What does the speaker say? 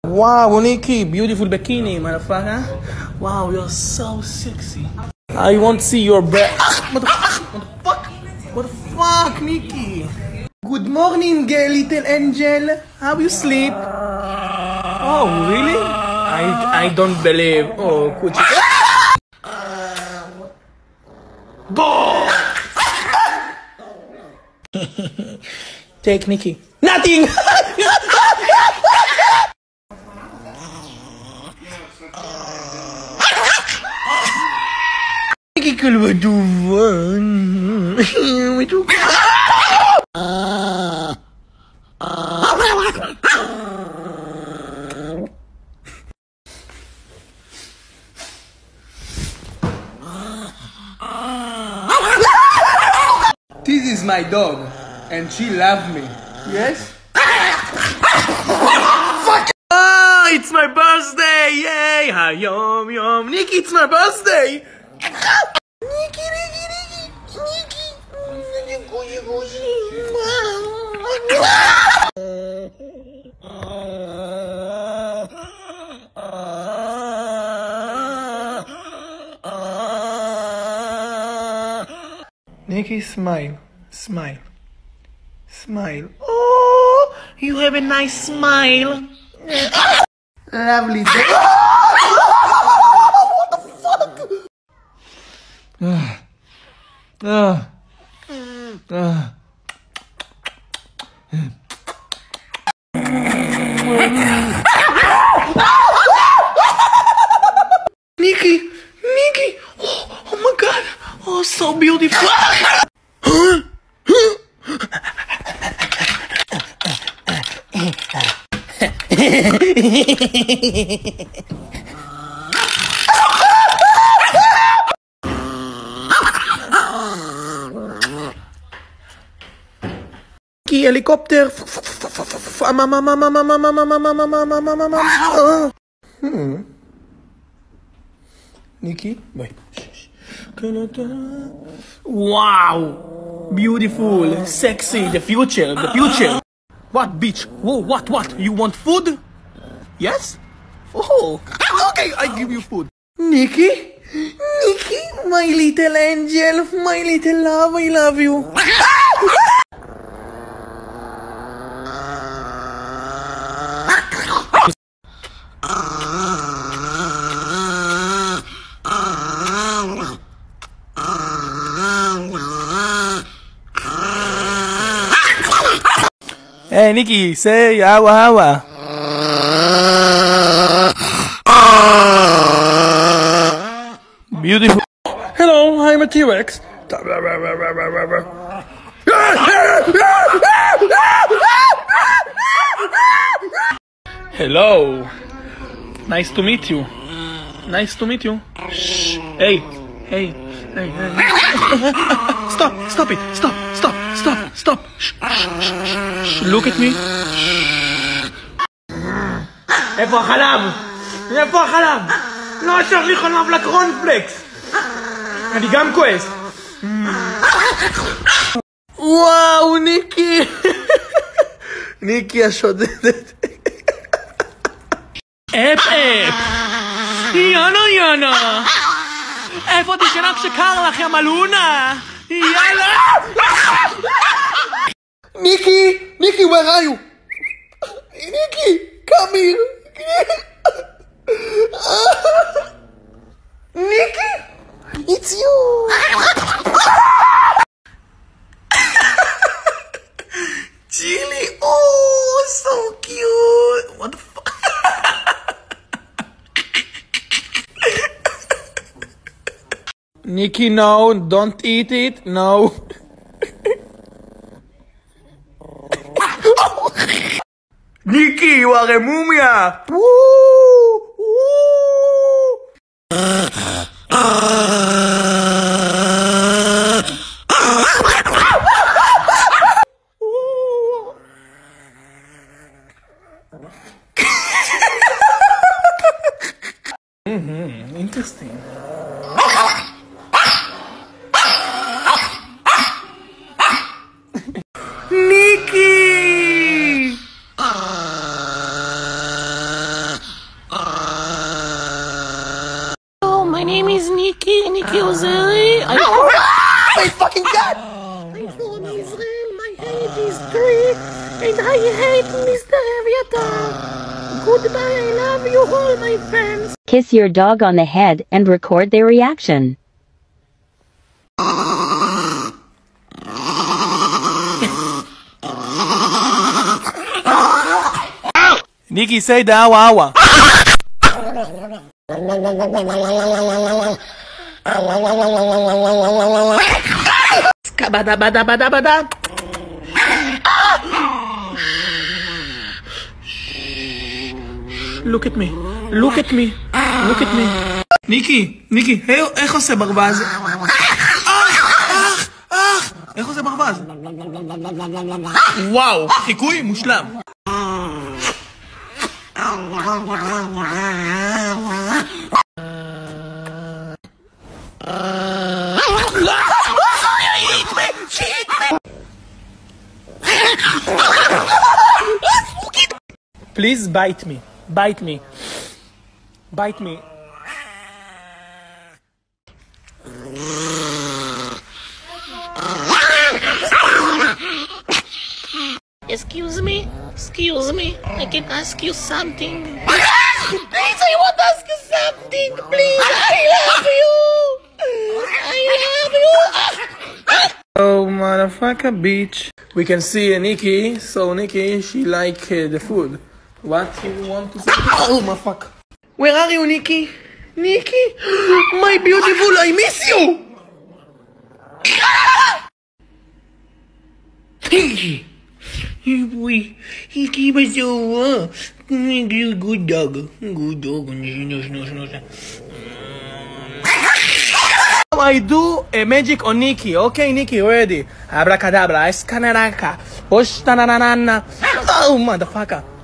Wow, Nikki, beautiful bikini, motherfucker. Wow, you're so sexy. I want to see your breath. What the fuck? What the fuck, Nikki? Good morning, little angel. How you sleep? Oh, really? I don't believe. Oh, could you? Take Nikki. Nothing! Nikki kalwaduan. This is my dog, and she loves me. Yes? Fuck! Oh, it's my birthday! Yay! Hayom yom. Nikki, it's my birthday! Nikki. Nikki, smile. Smile. Smile. Oh, you have a nice smile. Lovely day. What the fuck? Nikki. Oh my God. Oh, so beautiful. Helicopter. Nikki, wait. Wow, beautiful, sexy, the future. What, bitch? Whoa, what? You want food? Yes? Oh, okay, I give you food. Nikki, my little angel, my little love, I love you. Hey, Nikki, say awa. Beautiful. Hello, I'm a T-Rex. Hello. Nice to meet you. Shh. Hey. Stop it. Stop. Shh. Look at me. איפה החלב? לא אשר לי חלב לקורנפלקס. אני גם כועס. וואו, ניקי השודדת. אפ. יאנה. איפה תשנה כשקר לך, יא מלונה? יאללה! Nikki, where are you? Nikki, come here. Nikki, it's you. Chili, oh, so cute. What the fuck? Nikki, no, don't eat it, no. Nikki, you are a mumia! Woo! Interesting. Nikki! name is Nikki. Nikki Ozeri. My fucking god! I'm from Israel. My height is 3. And I hate Mr. Aviator. Goodbye. I love you all, my friends. Kiss your dog on the head and record their reaction. Nikki, say the awa awa. Skabada-bada-bada-bada. Look at me. Look at me. Look at me. ניקי, ניקי, איך עושה ברווז? איך עושה ברווז? וואו, חיקוי מושלם. Please bite me. Bite me. Bite me. Excuse me? Excuse me? I can ask you something. Please, I want to ask you something. Please, I love you. I love you. Oh, motherfucker, bitch. We can see Nikki. So, Nikki, she like the food. What you want to say? Oh, motherfucker. Where are you, Nikki? Nikki? My beautiful, I miss you. Nikki. He keep us so good dog. Good dog. I do a magic on Nikki. Okay, Nikki, ready? Abracadabra, escanaraca. Oh, motherfucker.